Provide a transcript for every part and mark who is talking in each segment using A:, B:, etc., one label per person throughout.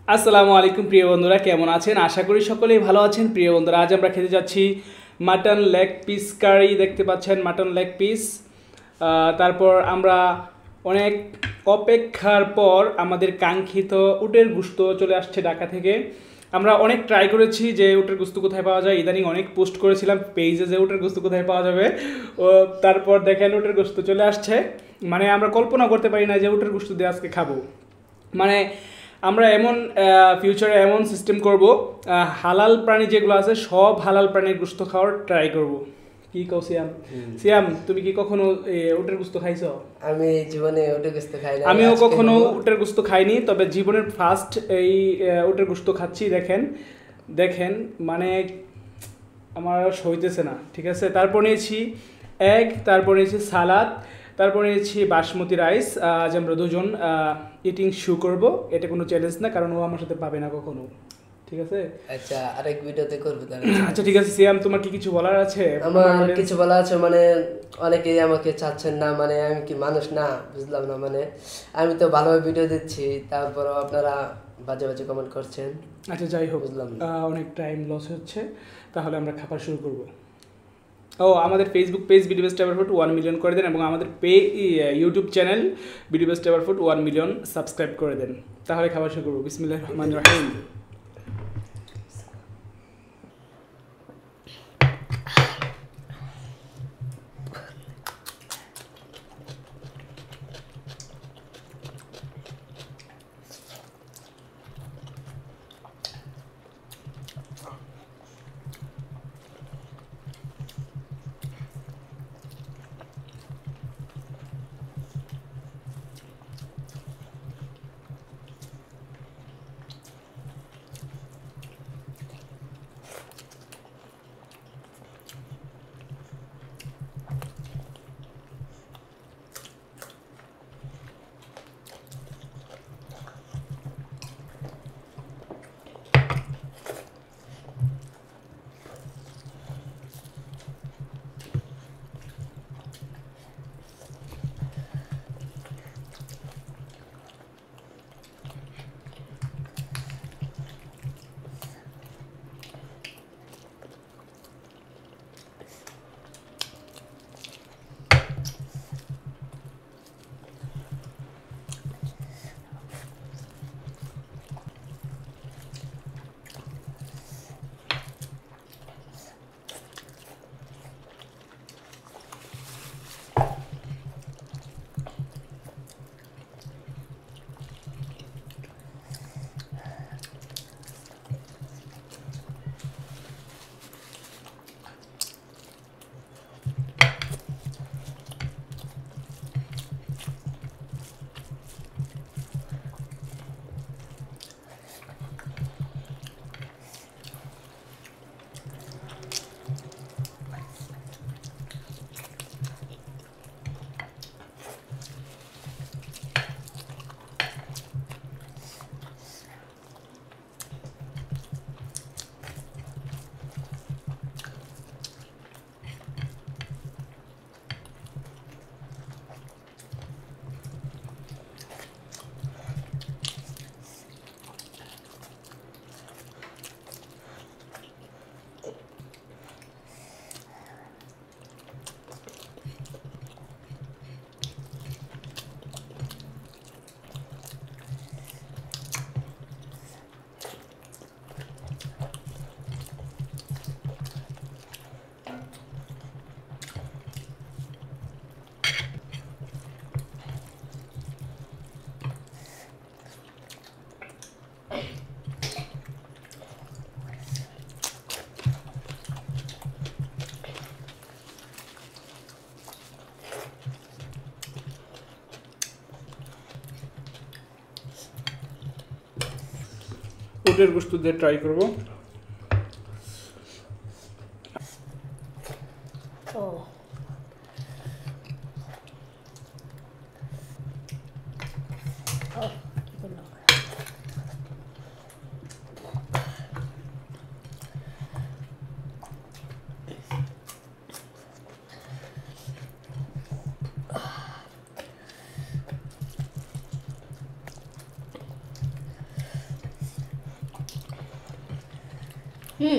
A: আসসালামু আলাইকুম প্রিয় বন্ধুরা, কেমন আছেন? আশা করি সকলেই ভালো আছেন। প্রিয় বন্ধুরা, আজ আমরা খেতে যাচ্ছি মাটন লেগ পিস কারি। দেখতে পাচ্ছেন মাটন লেগ পিস। তারপর আমরা অনেক অপেক্ষার পর আমাদের কাঙ্ক্ষিত উটের গোশত চলে আসছে ঢাকা থেকে। আমরা অনেক ট্রাই করেছি যে উটের গোশত কোথায় পাওয়া যায়, ইদানিং অনেক পোস্ট করেছিলাম পেজে যে উটের গোশত কোথায় পাওয়া যাবে। তারপর দেখেন উটের গোশত চলে আসছে। মানে আমরা কল্পনা করতে পারি না যে উটের গোশত দিয়ে আজকে খাবো। মানে আমরা এমন ফিউচারে এমন সিস্টেম করব, হালাল প্রাণী যেগুলো আছে সব হালাল প্রাণীর গোশত খাওয়ার ট্রাই করব। কি কও সিয়াম? সিয়াম, তুমি কি কখনো উটের গোশত খাইছো?
B: আমি জীবনে উটের গোশত খাই না।
A: আমিও কখনো উটের গোশত খাইনি, তবে জীবনের ফার্স্ট এই উটের গোশত খাচ্ছি। দেখেন দেখেন মানে আমার সইতেছে না, ঠিক আছে। তারপর নিয়েছি এগ, তারপর নিয়েছি সালাদ, তারপর নিয়েছি বাসমতি রাইস। আজ আমরা দুজন ইটিং শু করব। এটা কোনো চ্যালেঞ্জ না, কারণ ও আমার সাথে পাবে না কখনো, ঠিক আছে।
B: আচ্ছা, আরেক ভিডিওতে করব তাহলে।
A: আচ্ছা ঠিক আছে সিয়াম, তোমার কি কিছু বলার আছে?
B: আমার কিছু বলা আছে, মানে অনেকেই আমাকে চাচ্ছেন না, মানে আমি কি মানুষ না, বুঝলাম না। মানে আমি তো ভালোভাবে ভিডিও দিচ্ছি, তারপরও আপনারা বাজে বাজে কমেন্ট করছেন।
A: আচ্ছা যাই হোক,
B: বুঝলাম
A: অনেক টাইম লস হচ্ছে, তাহলে আমরা খাবার শুরু করব। আমাদের Facebook page video best ever food 1 million করে দেন, এবং আমাদের YouTube channel video best ever food 1 million subscribe করে দেন। তাহলে খাবার শুরু করবো। বিসমিল্লাহির রহমানির রহিম। উটের গোশত দিয়ে ট্রাই করব।
C: হুম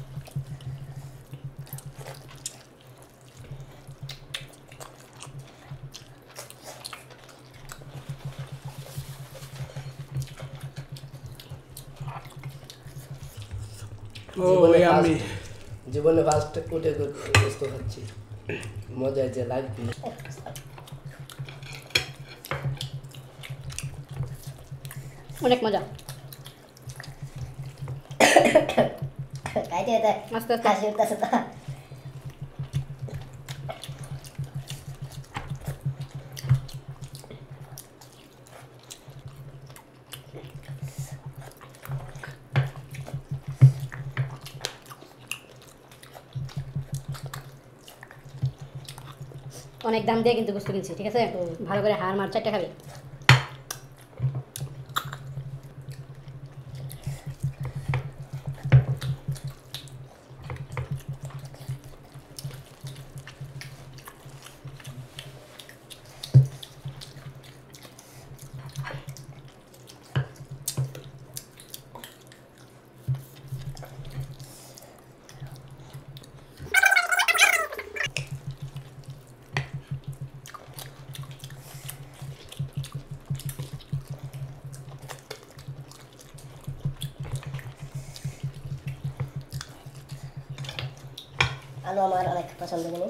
A: ও
B: জীবনে
A: ইয়াম্মি।
B: ফার্স্ট জীবনে ফার্স্ট উঠে গোস্ত খাচ্ছি, মজা যে লাগবে।
C: অনেক মজা।
D: খাইতে খাইতে
C: আস্তে আস্তে।
D: কাশি উঠতেছে তো।
C: অনেক দাম দিয়ে কিন্তু গোস্ত কিনছি, ঠিক আছে? ভালো করে হাড় মার চারটে খাবি।
D: আলু আমার অনেক পছন্দের জিনিস।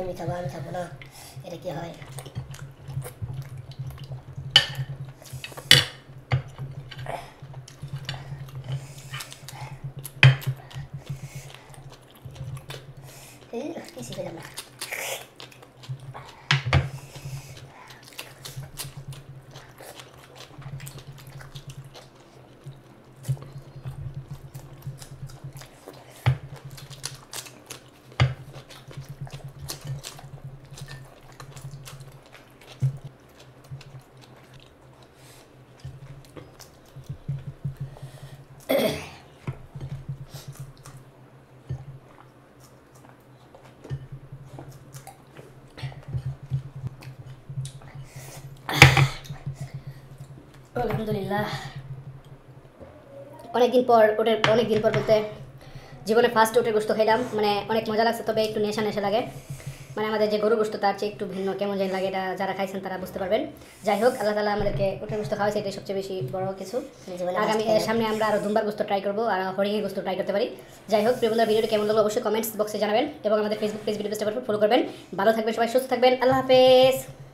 D: আমি খাবো না, এটা কি হয়? কিছুই পেলাম না।
C: আলহামদুলিল্লাহ, অনেকদিন পর বলতে জীবনে ফার্স্ট ওটের গোস্ত খাইলাম, মানে অনেক মজা লাগছে, তবে একটু নেশা নেশা লাগে, মানে আমাদের যে গরুর গোস্ত তার চেয়ে একটু ভিন্ন কেমন জানি লাগে, এটা যারা খাইছেন তারা বুঝতে পারবেন। যাই হোক, আল্লাহ তাআলা আমাদেরকে ওটের গোস্ত খাওয়াইছে, এটাই সবচেয়ে বেশি বড় কিছু। আগামী সামনে আমরা আরও দুম্বার গোস্ত ট্রাই করবো আর হরিণের গোস্ত ট্রাই করতে পারি। যাই হোক, প্রিয় বন্ধুরা, ভিডিওটি কেমন লাগলো অবশ্যই কমেন্টস বক্সে জানাবেন এবং আমাদের ফেসবুক পেজ ভিডিও পেজটা ফলো করবেন। ভালো থাকবেন সবাই, সুস্থ থাকবেন, আল্লাহ হাফেজ।